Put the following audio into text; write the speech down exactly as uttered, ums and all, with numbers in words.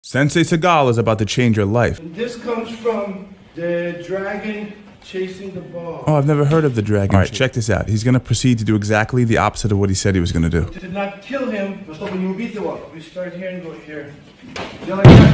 Sensei Seagal is about to change your life. And this comes from the dragon chasing the ball. Oh, I've never heard of the dragon. Alright, check this out. He's gonna proceed to do exactly the opposite of what he said he was gonna do. To not kill him, we start here and go here.